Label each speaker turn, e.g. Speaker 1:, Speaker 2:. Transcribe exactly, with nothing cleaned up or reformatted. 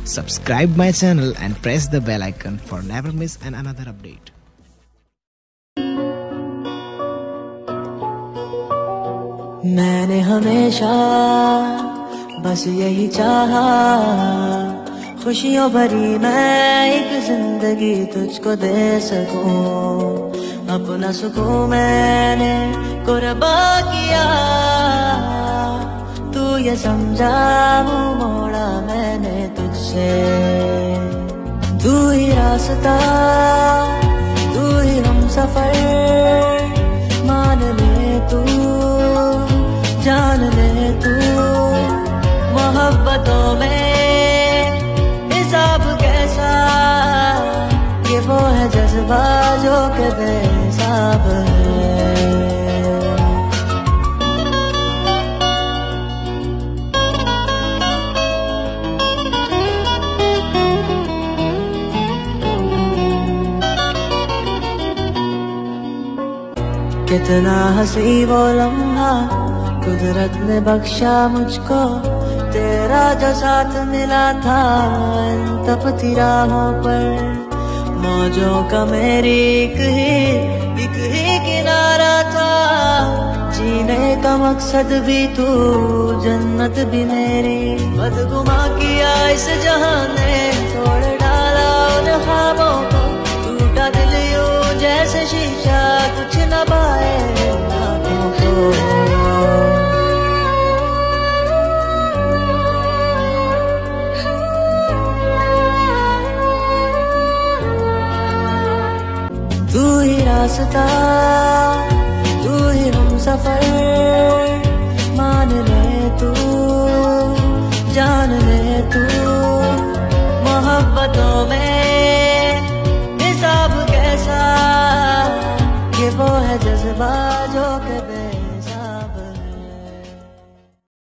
Speaker 1: Subscribe my channel and press the bell icon for never miss an another update.
Speaker 2: मैंने हमेशा बस यही चाहा, खुशियों भरी मैं एक जिंदगी तुझको दे सकूं। अपना सुकून मैंने कुर्बा किया, तू ये समझा मुँह मोड़ा मैंने तुझसे। तू ही रास्ता, तू ही हमसफर, मान ले तू, जान ले तू। मोहब्बतों में हिसाब कैसा, ये वो है जज्बा जो के बेहिसाब है। कितना हंसी वो लम्हा कुदरत ने बख्शा मुझको, तेरा जो साथ मिला था इन तपती राहों पर। मौजों का मेरी एक ही एक ही किनारा था, जीने का मकसद भी तू, जन्नत भी मेरी। बदगुमा किया इस जहां ने, तोड़ डाला उन ख्वाबों को। टूटा दिल यूं जैसे शीशा, कुछ न पाए आँखों को। तू ही रास्ता, तू ही हमसफर, मान ले तू, जान ले तू। मोहब्बतों में